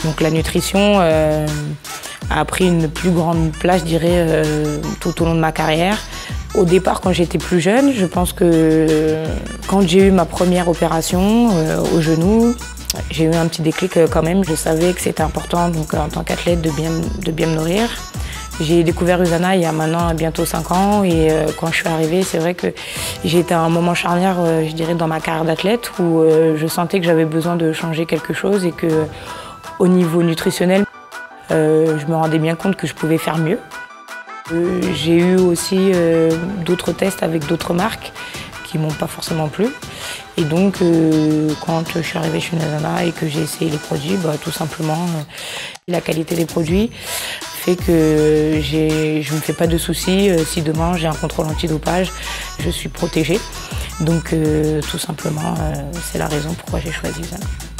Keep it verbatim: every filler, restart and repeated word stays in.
Donc la nutrition euh, a pris une plus grande place, je dirais, euh, tout au long de ma carrière. Au départ, quand j'étais plus jeune, je pense que quand j'ai eu ma première opération euh, au genou, j'ai eu un petit déclic euh, quand même. Je savais que c'était important donc, en tant qu'athlète de bien, de bien me nourrir. J'ai découvert Usana il y a maintenant bientôt cinq ans et euh, quand je suis arrivée, c'est vrai que j'ai été à un moment charnière, euh, je dirais, dans ma carrière d'athlète où euh, je sentais que j'avais besoin de changer quelque chose et que au niveau nutritionnel, euh, je me rendais bien compte que je pouvais faire mieux. Euh, j'ai eu aussi euh, d'autres tests avec d'autres marques qui m'ont pas forcément plu. Et donc, euh, quand je suis arrivée chez Usana et que j'ai essayé les produits, bah, tout simplement, euh, la qualité des produits fait que je ne me fais pas de soucis. Euh, si demain j'ai un contrôle antidopage, je suis protégée. Donc, euh, tout simplement, euh, c'est la raison pourquoi j'ai choisi Usana.